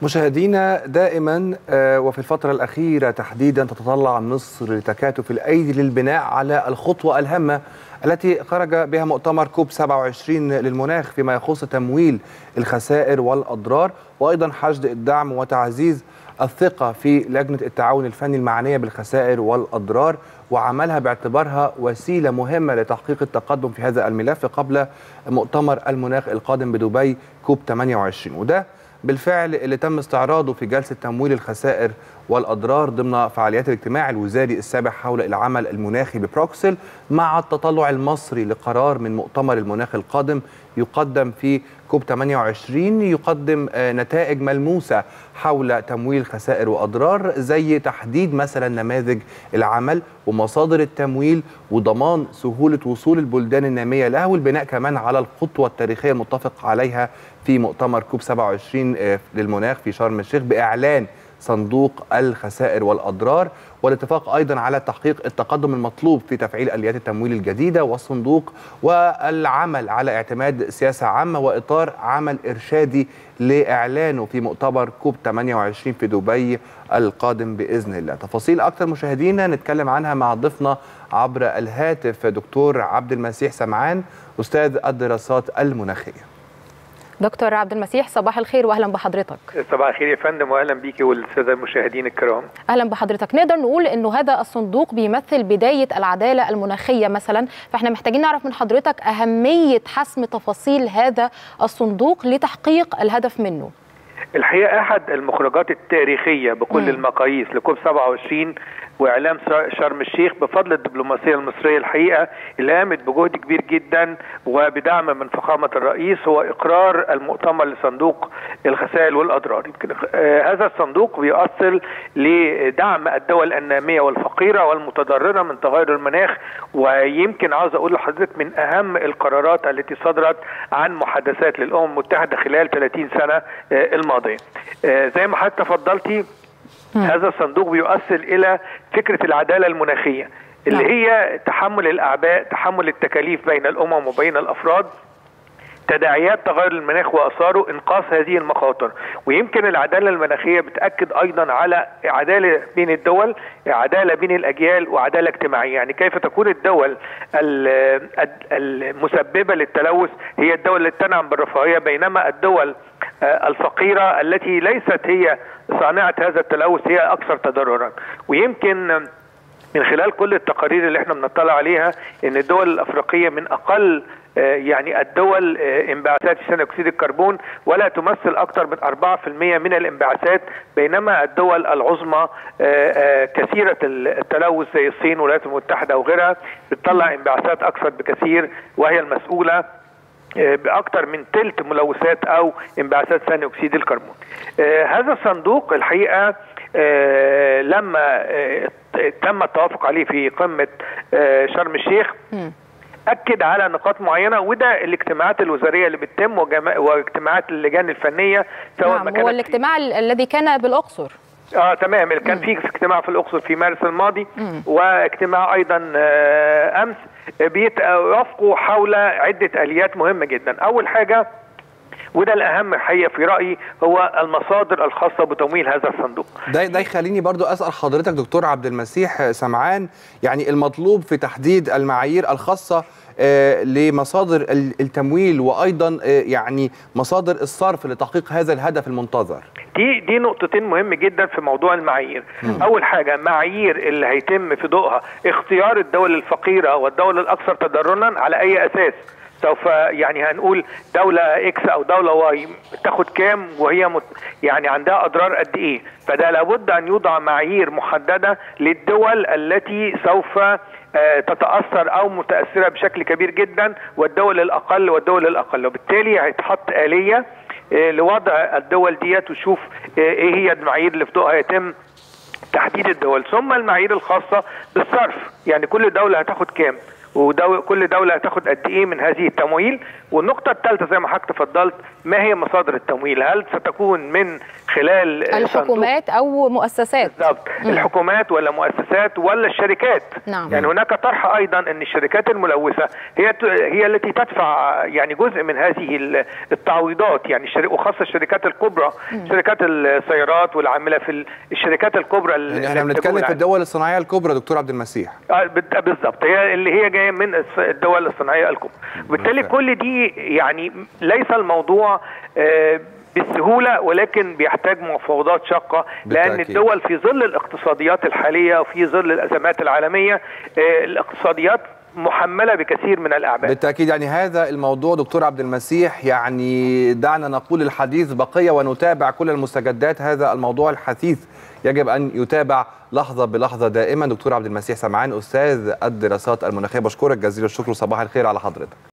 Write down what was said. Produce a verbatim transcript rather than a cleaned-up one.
مشاهدينا دائما وفي الفترة الأخيرة تحديدا تتطلع مصر لتكاتف الأيدي للبناء على الخطوة الهامة التي خرج بها مؤتمر كوب سبعة وعشرين للمناخ فيما يخص تمويل الخسائر والأضرار، وأيضا حشد الدعم وتعزيز الثقة في لجنة التعاون الفني المعنية بالخسائر والأضرار، وعملها باعتبارها وسيلة مهمة لتحقيق التقدم في هذا الملف قبل مؤتمر المناخ القادم بدبي كوب ثمانية وعشرين. وده بالفعل اللي تم استعراضه في جلسة تمويل الخسائر والأضرار ضمن فعاليات الاجتماع الوزاري السابع حول العمل المناخي ببروكسل، مع التطلع المصري لقرار من مؤتمر المناخ القادم يقدم في كوب ثمانية وعشرين يقدم نتائج ملموسة حول تمويل خسائر وأضرار، زي تحديد مثلا نماذج العمل ومصادر التمويل وضمان سهولة وصول البلدان النامية لها، والبناء كمان على الخطوة التاريخية المتفق عليها في مؤتمر كوب سبعة وعشرين للمناخ في شرم الشيخ بإعلان صندوق الخسائر والأضرار، والاتفاق أيضا على تحقيق التقدم المطلوب في تفعيل آليات التمويل الجديدة والصندوق، والعمل على اعتماد سياسة عامة وإطار عمل إرشادي لإعلانه في مؤتمر كوب ثمانية وعشرين في دبي القادم بإذن الله. تفاصيل أكثر مشاهدينا نتكلم عنها مع ضيفنا عبر الهاتف دكتور عبد المسيح سمعان، أستاذ الدراسات المناخية. دكتور عبد المسيح، صباح الخير واهلا بحضرتك. صباح الخير يا فندم، واهلا بيكي والساده المشاهدين الكرام. اهلا بحضرتك. نقدر نقول انه هذا الصندوق بيمثل بدايه العداله المناخيه مثلا، فاحنا محتاجين نعرف من حضرتك اهميه حسم تفاصيل هذا الصندوق لتحقيق الهدف منه. الحقيقه احد المخرجات التاريخيه بكل م. المقاييس لكوب سبعة وعشرين واعلام شرم الشيخ بفضل الدبلوماسيه المصريه الحقيقه اللي قامت بجهد كبير جدا وبدعم من فخامه الرئيس هو اقرار المؤتمر لصندوق الخسائر والاضرار. يمكن آه هذا الصندوق بيؤصل لدعم الدول الناميه والفقيره والمتضرره من تغير المناخ، ويمكن عاوز اقول لحضرتك من اهم القرارات التي صدرت عن محادثات للامم المتحده خلال ثلاثين سنه آه الماضيه. آه زي ما حضرتك تفضلتي، هذا الصندوق بيؤصل إلى فكرة العدالة المناخية اللي نعم. هي تحمل الأعباء، تحمل التكاليف بين الأمم وبين الأفراد، تداعيات تغير المناخ وآثاره، إنقاص هذه المخاطر. ويمكن العدالة المناخية بتأكد أيضا على عدالة بين الدول، عدالة بين الأجيال، وعدالة اجتماعية. يعني كيف تكون الدول المسببة للتلوث هي الدول التي تنعم بالرفاهية، بينما الدول الفقيرة التي ليست هي صانعة هذا التلوث هي أكثر تضررا. ويمكن من خلال كل التقارير اللي احنا بنطلع عليها ان الدول الافريقيه من اقل يعني الدول انبعاثات ثاني اكسيد الكربون، ولا تمثل اكثر من أربعة بالمئة من الانبعاثات، بينما الدول العظمى كثيره التلوث زي الصين والولايات المتحده وغيرها بتطلع انبعاثات اكثر بكثير، وهي المسؤوله بأكثر من ثلث ملوثات أو انبعاثات ثاني أكسيد الكربون. آه هذا الصندوق الحقيقة آه لما آه تم التوافق عليه في قمة آه شرم الشيخ م. أكد على نقاط معينة، وده الاجتماعات الوزارية اللي بتتم واجتماعات اللجان الفنية سواء نعم. هو الاجتماع الذي كان بالأقصر. اه تمام، كان في اجتماع في الأقصر في مارس الماضي م. واجتماع أيضا آه أمس بيتوافقوا حول عدة آليات مهمة جدا. أول حاجة وده الأهم الحقيقة في رأيي هو المصادر الخاصة بتمويل هذا الصندوق. ده ده يخليني برضو أسأل حضرتك دكتور عبد المسيح سمعان، يعني المطلوب في تحديد المعايير الخاصة آه لمصادر التمويل وأيضا آه يعني مصادر الصرف لتحقيق هذا الهدف المنتظر. دي دي نقطتين مهمة جدا في موضوع المعايير. م. أول حاجة معايير اللي هيتم في ضوءها اختيار الدول الفقيرة والدول الأكثر تضررا على أي أساس. سوف يعني هنقول دولة إكس أو دولة واي تاخد كام وهي مت يعني عندها أضرار قد إيه، فده لابد أن يوضع معايير محددة للدول التي سوف تتأثر أو متأثرة بشكل كبير جدا، والدول الأقل والدول الأقل، وبالتالي هيتحط آلية لوضع الدول ديت وشوف إيه هي المعايير اللي في ضوءها يتم تحديد الدول. ثم المعايير الخاصة بالصرف، يعني كل دولة هتاخد كام وكل دولة هتاخد قد ايه من هذه التمويل. والنقطة الثالثة زي ما حضرتك تفضلت، ما هي مصادر التمويل؟ هل ستكون من خلال الحكومات او مؤسسات. بالضبط، الحكومات ولا مؤسسات ولا الشركات. نعم. يعني هناك طرح ايضا ان الشركات الملوثه هي هي التي تدفع يعني جزء من هذه التعويضات، يعني وخاصه الشركات الكبرى، مم. شركات السيارات والعامله في الشركات الكبرى. يعني احنا بنتكلم في الدول الصناعيه الكبرى دكتور عبد المسيح. اه بالضبط، هي اللي هي جايه من الدول الصناعيه الكبرى. بالتالي كل دي يعني ليس الموضوع آه بالسهولة، ولكن بيحتاج مفاوضات شاقة، لأن الدول في ظل الاقتصاديات الحالية وفي ظل الأزمات العالمية الاقتصاديات محملة بكثير من الأعباء. بالتأكيد. يعني هذا الموضوع دكتور عبد المسيح، يعني دعنا نقول الحديث بقية ونتابع كل المستجدات. هذا الموضوع الحثيث يجب أن يتابع لحظة بلحظة دائما. دكتور عبد المسيح سمعان، أستاذ الدراسات المناخية، بشكرك جزيل الشكر وصباح الخير على حضرتك.